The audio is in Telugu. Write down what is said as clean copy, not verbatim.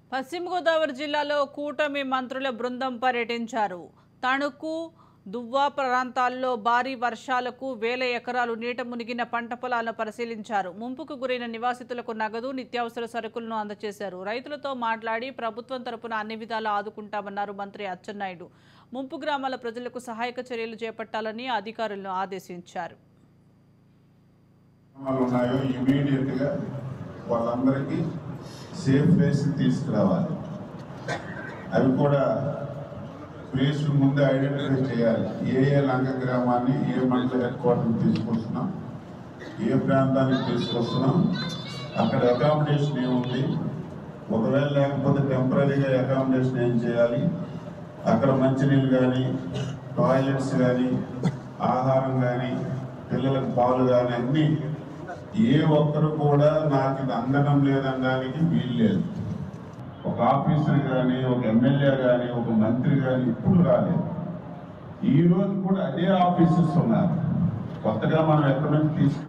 పశ్చిమ గోదావరి జిల్లాలో కూటమి మంత్రుల బృందం పర్యటించారు. తణుకు, దువ్వా ప్రాంతాల్లో భారీ వర్షాలకు వేల ఎకరాలు నీట మునిగిన పంట పొలాలను పరిశీలించారు. ముంపుకు గురైన నివాసితులకు నగదు, నిత్యావసర సరుకులను అందజేశారు. రైతులతో మాట్లాడి ప్రభుత్వం తరపున అన్ని విధాలా ఆదుకుంటామన్నారు మంత్రి అచ్చెన్నాయుడు. ముంపు గ్రామాల ప్రజలకు సహాయక చర్యలు చేపట్టాలని అధికారులను ఆదేశించారు. సేఫ్ ప్లేస్ తీసుకురావాలి. అవి కూడా ప్లేస్ ముందే ఐడెంటిఫై చేయాలి. ఏ లంక గ్రామాన్ని ఏ మండల హెడ్ క్వార్టర్ తీసుకొస్తున్నాం, ఏ ప్రాంతానికి తీసుకొస్తున్నాం, అక్కడ అకామిడేషన్ ఏముంది, ఒకవేళ లేకపోతే టెంపరీగా అకామిడేషన్ ఏం చేయాలి, అక్కడ మంచినీళ్ళు కానీ, టాయిలెట్స్ కానీ, ఆహారం కానీ, పిల్లలకు పాలు కానీ అన్నీ ఏ ఒక్కరు కూడా నాకు ఇది అందడం లేదనడానికి వీలు లేదు. ఒక ఆఫీసర్ కానీ, ఒక ఎమ్మెల్యే కానీ, ఒక మంత్రి కానీ ఇప్పుడు రాలేదు. ఈ రోజు కూడా అదే ఆఫీసర్స్ ఉన్నారు. కొత్తగా మనం ఎక్కడి నుంచి